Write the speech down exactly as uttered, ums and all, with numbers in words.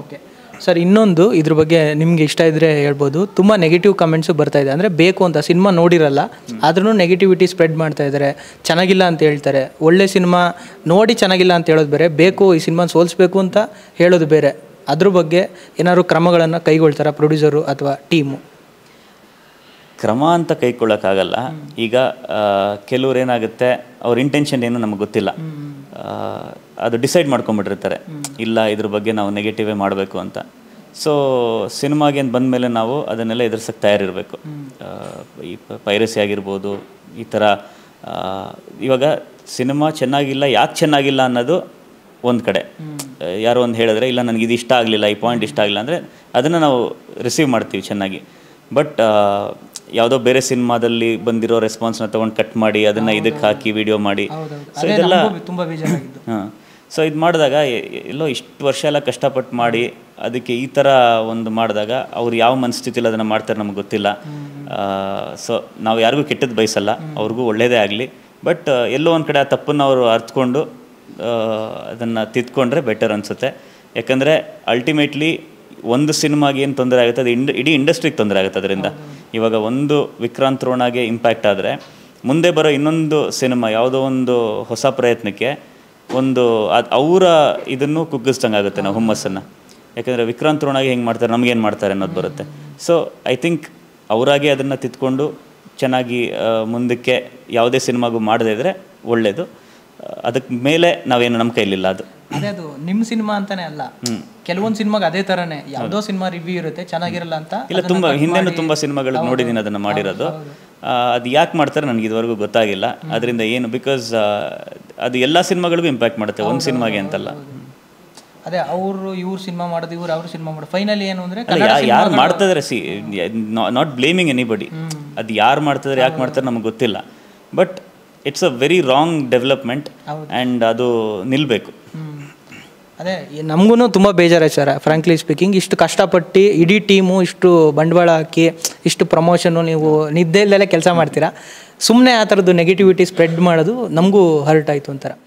Okay sir, ಇನ್ನೊಂದು ಇದ್ರ ಬಗ್ಗೆ ನಿಮ್ಗೆ ಇಷ್ಟ ಇದ್ದರೆ ಹೇಳ್ಬೋದು. ತುಂಬ ನೆಗೆಟಿವ್ ಕಮೆಂಟ್ಸು ಬರ್ತಾ ಇದೆ. ಅಂದರೆ ಬೇಕು ಅಂತ ಸಿನಿಮಾ ನೋಡಿರಲ್ಲ ಆದ್ರೂ ನೆಗೆಟಿವಿಟಿ ಸ್ಪ್ರೆಡ್ ಮಾಡ್ತಾ ಇದ್ದಾರೆ, ಚೆನ್ನಾಗಿಲ್ಲ ಅಂತ ಹೇಳ್ತಾರೆ. ಒಳ್ಳೆ ಸಿನಿಮಾ ನೋಡಿ ಚೆನ್ನಾಗಿಲ್ಲ ಅಂತ ಹೇಳೋದು ಬೇರೆ, ಬೇಕು ಈ ಸಿನಿಮಾ ಸೋಲಿಸ್ಬೇಕು ಅಂತ ಹೇಳೋದು ಬೇರೆ. ಅದ್ರ ಬಗ್ಗೆ ಏನಾದ್ರು ಕ್ರಮಗಳನ್ನು ಕೈಗೊಳ್ತಾರಾ ಪ್ರೊಡ್ಯೂಸರು ಅಥವಾ ಟೀಮು? ಕ್ರಮ ಅಂತ ಕೈಗೊಳ್ಳೋಕ್ಕಾಗಲ್ಲ. ಈಗ ಕೆಲವ್ರು ಏನಾಗುತ್ತೆ, ಅವ್ರ ಇಂಟೆನ್ಷನ್ ಏನು ನಮಗೆ ಗೊತ್ತಿಲ್ಲ, ಅದು ಡಿಸೈಡ್ ಮಾಡ್ಕೊಂಬಿಟ್ಟಿರ್ತಾರೆ, ಇಲ್ಲ ಇದ್ರ ಬಗ್ಗೆ ನಾವು ನೆಗೆಟಿವೇ ಮಾಡಬೇಕು ಅಂತ. ಸೊ ಸಿನಿಮಾಗೇನು ಬಂದಮೇಲೆ ನಾವು ಅದನ್ನೆಲ್ಲ ಎದುರ್ಸೋಕ್ಕೆ ತಯಾರಿರಬೇಕು. ಈ ಪೈರಸಿ ಆಗಿರ್ಬೋದು, ಈ ಥರ ಇವಾಗ ಸಿನಿಮಾ ಚೆನ್ನಾಗಿಲ್ಲ, ಯಾಕೆ ಚೆನ್ನಾಗಿಲ್ಲ ಅನ್ನೋದು ಒಂದು ಕಡೆ. ಯಾರೋ ಒಂದು ಹೇಳಿದ್ರೆ ಇಲ್ಲ ನನಗೆ ಇದು ಇಷ್ಟ ಆಗಲಿಲ್ಲ, ಈ ಪಾಯಿಂಟ್ ಇಷ್ಟ ಆಗಲಿಲ್ಲ ಅಂದರೆ ಅದನ್ನು ನಾವು ರಿಸೀವ್ ಮಾಡ್ತೀವಿ ಚೆನ್ನಾಗಿ. ಬಟ್ ಯಾವುದೋ ಬೇರೆ ಸಿನಿಮಾದಲ್ಲಿ ಬಂದಿರೋ ರೆಸ್ಪಾನ್ಸ್ನ ತೊಗೊಂಡು ಕಟ್ ಮಾಡಿ ಅದನ್ನು ಇದಕ್ಕೆ ಹಾಕಿ ವಿಡಿಯೋ ಮಾಡಿ, ಸೊ ಇದೆಲ್ಲ ಹಾಂ ಸೊ ಇದು ಮಾಡಿದಾಗ ಎಲ್ಲೋ ಇಷ್ಟು ವರ್ಷ ಎಲ್ಲ ಕಷ್ಟಪಟ್ಟು ಮಾಡಿ ಅದಕ್ಕೆ ಈ ಥರ ಒಂದು ಮಾಡಿದಾಗ ಅವ್ರು ಯಾವ ಮನಸ್ಥಿತಿಲಿ ಅದನ್ನು ಮಾಡ್ತಾರೆ ನಮ್ಗೆ ಗೊತ್ತಿಲ್ಲ. ಸೊ ನಾವು ಯಾರಿಗೂ ಕೆಟ್ಟದ್ದು ಬಯಸಲ್ಲ, ಅವ್ರಿಗೂ ಒಳ್ಳೆಯದೇ ಆಗಲಿ. ಬಟ್ ಎಲ್ಲೋ ಒಂದು ಕಡೆ ಆ ತಪ್ಪನ್ನು ಅವರು ಅರ್ಥಕೊಂಡು ಅದನ್ನು ತಿದ್ಕೊಂಡ್ರೆ ಬೆಟರ್ ಅನಿಸುತ್ತೆ. ಯಾಕಂದರೆ ಅಲ್ಟಿಮೇಟ್ಲಿ ಒಂದು ಸಿನಿಮಾಗೆ ಏನು ತೊಂದರೆ ಆಗುತ್ತೆ ಅದು ಇಂಡ ಇಡೀ ಇಂಡಸ್ಟ್ರಿಗೆ ತೊಂದರೆ ಆಗುತ್ತೆ ಅದರಿಂದ. ಇವಾಗ ಒಂದು ವಿಕ್ರಾಂತ್ ರೋಣಾಗೆ ಇಂಪ್ಯಾಕ್ಟ್ ಆದರೆ ಮುಂದೆ ಬರೋ ಇನ್ನೊಂದು ಸಿನಿಮಾ ಯಾವುದೋ ಒಂದು ಹೊಸ ಪ್ರಯತ್ನಕ್ಕೆ ಒಂದು ಅದು ಅವರ ಇದನ್ನು ಕುಗ್ಗಿಸ್ದಂಗೆ ಆಗುತ್ತೆ ನಾವು ಹುಮ್ಮಸ್ಸನ್ನು. ಯಾಕೆಂದರೆ ವಿಕ್ರಾಂತ್ ರೋಣಾಗೆ ಹೆಂಗೆ ಮಾಡ್ತಾರೆ ನಮಗೇನು ಮಾಡ್ತಾರೆ ಅನ್ನೋದು ಬರುತ್ತೆ. ಸೊ ಐ ಥಿಂಕ್ ಅವರಾಗೆ ಅದನ್ನು ತಿದ್ಕೊಂಡು ಚೆನ್ನಾಗಿ ಮುಂದಕ್ಕೆ ಯಾವುದೇ ಸಿನಿಮಾಗೂ ಮಾಡದೇ ಇದ್ದರೆ ಒಳ್ಳೆಯದು. ಅದಕ್ಕೆ ಮೇಲೆ ನಾವೇನು ನಮ್ಮ ಕೈಲಿಲ್ಲ. ಅದು ಅದೇ ಅದು ನಿಮ್ಮ ಸಿನಿಮಾ ಅಂತಾನೆ ಅಲ್ಲ, ಕೆಲವೊಂದು ಸಿನಿಮಾಗೆ ಅದೇ ಥರನೇ ಯಾವುದೋ ಸಿನಿಮಾ ರಿವ್ಯೂ ಇರುತ್ತೆ ಚೆನ್ನಾಗಿರಲ್ಲ ಅಂತ. ಇಲ್ಲ, ತುಂಬ ಹಿಂದೆನೂ ತುಂಬ ಸಿನಿಮಾಗಳು ನೋಡಿದ್ದೀನಿ ಅದನ್ನು ಮಾಡಿರೋದು. ಅದು ಯಾಕೆ ಮಾಡ್ತಾರೆ ನನಗೆ ಇದುವರೆಗೂ ಗೊತ್ತಾಗಿಲ್ಲ. ಅದರಿಂದ ಏನು, ಬಿಕಾಸ್ ಅದು ಎಲ್ಲ ಸಿನಿಮಾಗಳಿಗೂ ಇಂಪ್ಯಾಕ್ಟ್ ಮಾಡುತ್ತೆ, ಒಂದು ಸಿನಿಮಾಗೆ ಅಂತಲ್ಲ. ಅದೇ ಅವರು ಇವ್ರು ಸಿನಿಮಾ ಮಾಡೋದು, ಇವ್ರು ಅವ್ರು ಸಿನಿಮಾ ಮಾಡೋದು, ಫೈನಲಿ ಏನು ಅಂದರೆ ಯಾರು ಮಾಡ್ತಿದ್ದಾರೆ, ಸಿ ನಾಟ್ ಬ್ಲೇಮಿಂಗ್ ಎನಿಬಡಿ, ಅದು ಯಾರು ಮಾಡ್ತಿದ್ದಾರೆ ಯಾಕೆ ಮಾಡ್ತಾರೆ ನಮಗೆ ಗೊತ್ತಿಲ್ಲ. But it's a very wrong development and ಅದು ನಿಲ್ಲಬೇಕು. ಅದೇ ನಮಗೂ ತುಂಬ ಬೇಜಾರಾಯ್ತು ಸರ್, ಫ್ರಾಂಕ್ಲಿ ಸ್ಪೀಕಿಂಗ್. ಇಷ್ಟು ಕಷ್ಟಪಟ್ಟು ಇಡೀ ಟೀಮು ಇಷ್ಟು ಬಂಡವಾಳ ಹಾಕಿ ಇಷ್ಟು ಪ್ರಮೋಷನ್ನು ನೀವು ನಿದ್ದೆ ಇಲ್ಲದಲ್ಲೇ ಕೆಲಸ ಮಾಡ್ತೀರಾ, ಸುಮ್ಮನೆ ಆ ಥರದ್ದು ನೆಗೆಟಿವಿಟಿ ಸ್ಪ್ರೆಡ್ ಮಾಡೋದು ನಮಗೂ ಹರ್ಟ್ ಆಯಿತು ಒಂಥರ.